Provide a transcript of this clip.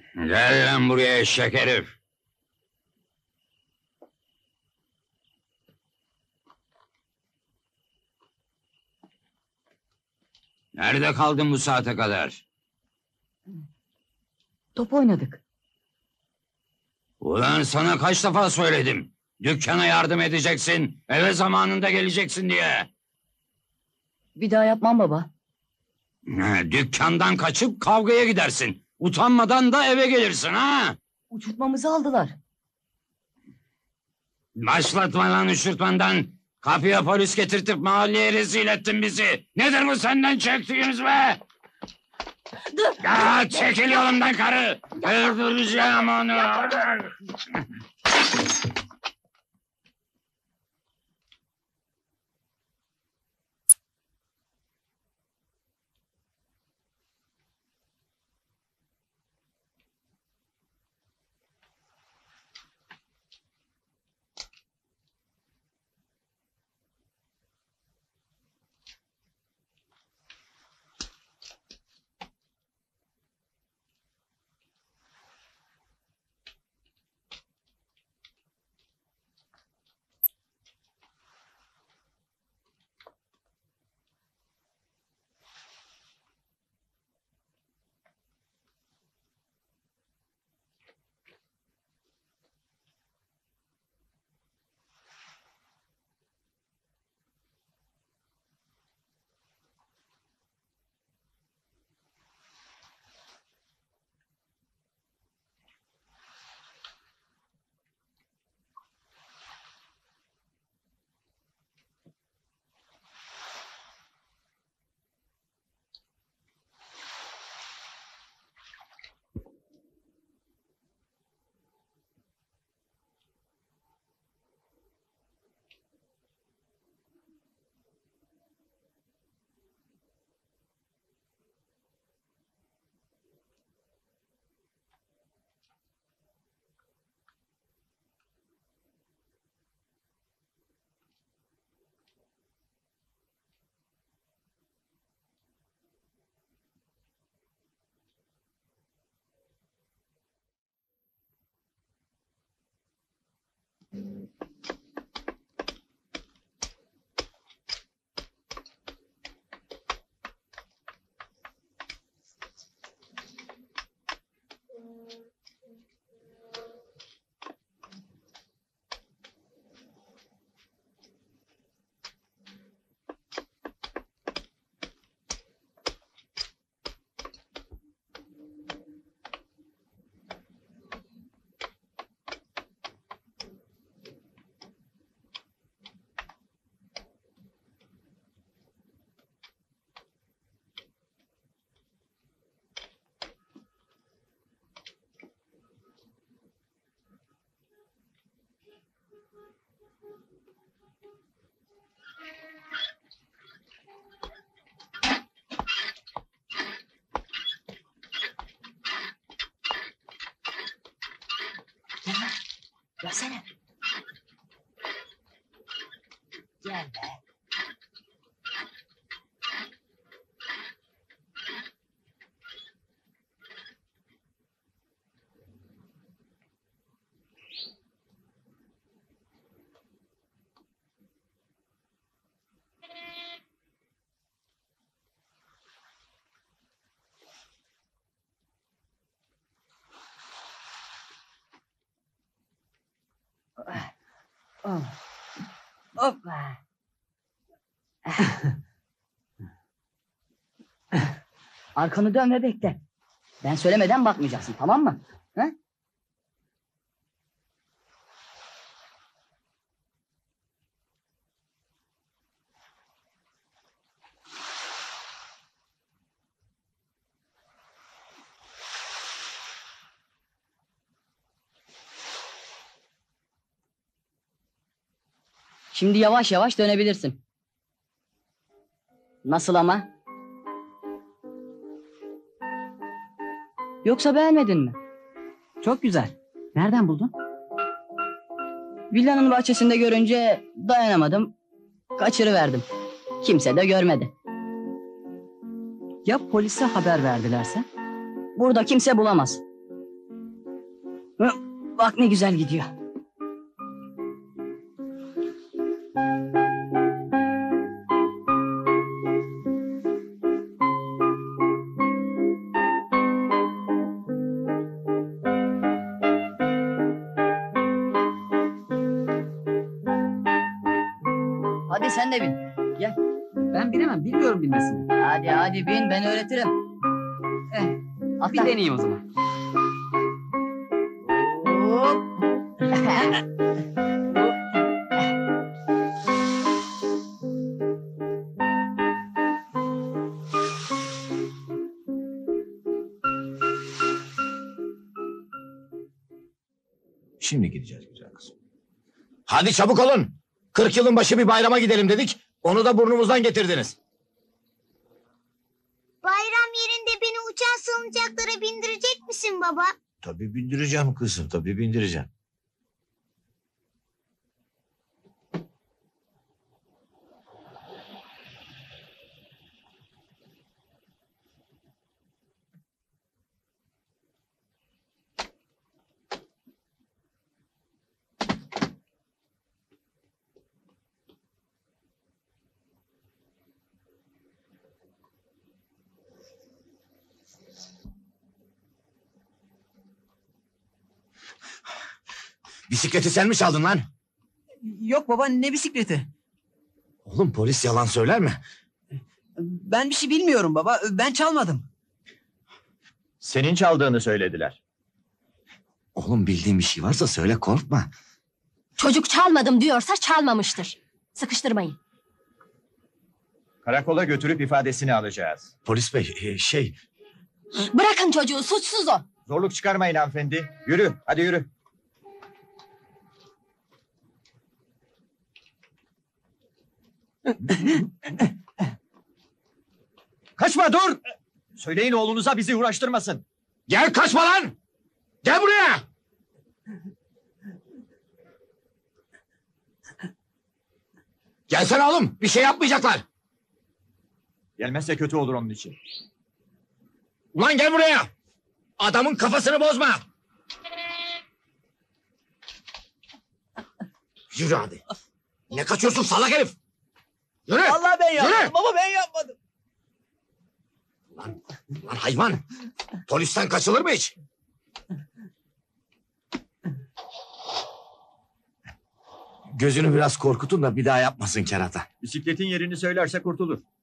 Gel lan buraya eşek herif. Nerede kaldın bu saate kadar? Top oynadık. Ulan sana kaç defa söyledim. Dükkana yardım edeceksin, eve zamanında geleceksin diye. Bir daha yapmam baba. Dükkandan kaçıp kavgaya gidersin. Utanmadan da eve gelirsin ha? Uçurtmamızı aldılar. Başlatma lan uçurtmandan. Kapıya polis getirtip mahalleye rezil ettin bizi. Nedir bu senden çektiğimiz be? Dur! Ya çekil yolumdan karı. Öldüreceğim onu. Gelsene. Gel be. Oh. Hoppa. Arkanı dön ve bekle. Ben söylemeden bakmayacaksın, tamam mı? Ha? Şimdi yavaş yavaş dönebilirsin. Nasıl ama? Yoksa beğenmedin mi? Çok güzel. Nereden buldun? Villanın bahçesinde görünce dayanamadım. Kaçırıverdim. Kimse de görmedi. Ya polise haber verdilerse? Burada kimse bulamaz. Bak ne güzel gidiyor. Hadi sen de bin. Gel. Ben bilemem, bilmiyorum bilmesini. Hadi bin, ben öğretirim. Bir Atla. deneyeyim o zaman. Hop. Şimdi gideceğiz güzel kızım. Hadi çabuk olun. 40 yılın başı bir bayrama gidelim dedik. Onu da burnumuzdan getirdiniz. Bayram yerinde beni uçan salıncaklara bindirecek misin baba? Tabii bindireceğim kızım, tabii bindireceğim. Bisikleti sen mi çaldın lan? Yok baba, ne bisikleti? Oğlum polis yalan söyler mi? Ben bir şey bilmiyorum baba, ben çalmadım. Senin çaldığını söylediler. Oğlum bildiğin bir şey varsa söyle, korkma. Çocuk çalmadım diyorsa çalmamıştır. Sıkıştırmayın. Karakola götürüp ifadesini alacağız. Polis bey Bırakın çocuğu, suçsuz o. Zorluk çıkarmayın hanımefendi. Yürü, hadi yürü. Kaçma, dur! Söyleyin oğlunuza bizi uğraştırmasın. Gel, kaçma lan! Gel buraya! Gelsene oğlum, bir şey yapmayacaklar. Gelmezse kötü olur onun için. Ulan gel buraya! Adamın kafasını bozma! Yürü hadi. Ne kaçıyorsun salak herif? Yürü! Vallahi ben yapmadım Yürü! baba, ben yapmadım. Lan hayvan! Polisten kaçılır mı hiç? Gözünü biraz korkutun da bir daha yapmasın kerata. Bisikletin yerini söylerse kurtulur.